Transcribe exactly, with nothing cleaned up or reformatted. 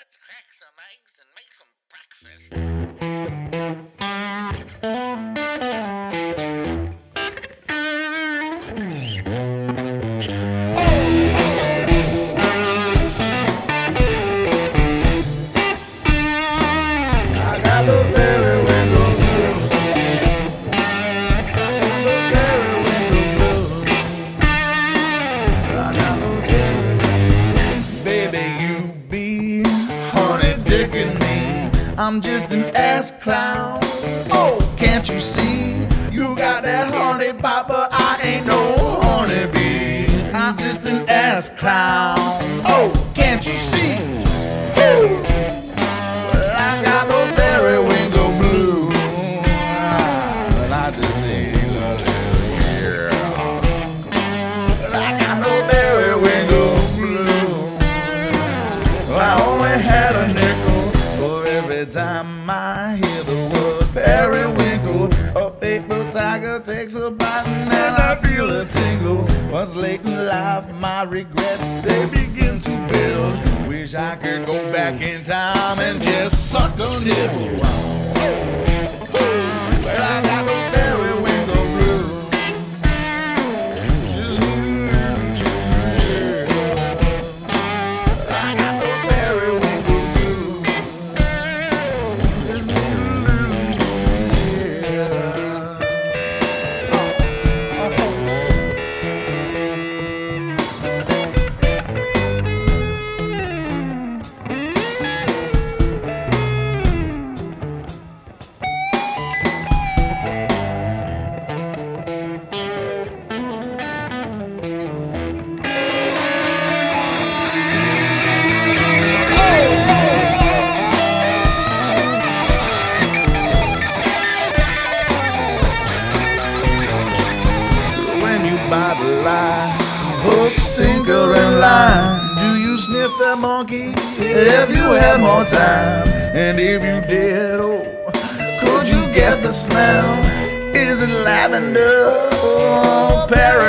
Let's crack some eggs and make some breakfast. I got those periwinkle blues. I got those periwinkle blues. I got those periwinkle. Baby, you be honey dicking me. I'm just an ass clown. Oh, can't you see? You got that honey pop, but I ain't no honeybee. I'm just an ass clown. Oh, can't you see? Woo! Well, I got those periwinkle blues. And I just need a little here. Well, I got those periwinkle blues. Well, I only had a nickel for every time I hear the word periwinkle. A paper tiger takes a bite and I feel a tingle. Once late in life, my regrets, they begin to build. Wish I could go back in time and just suck a nibble. Well, I got those periwinkle blues. I got those periwinkle blues. By the line, oh sinker and line. Do you sniff that monkey if you had more time? And if you did, oh, could you guess the smell? Is it lavender or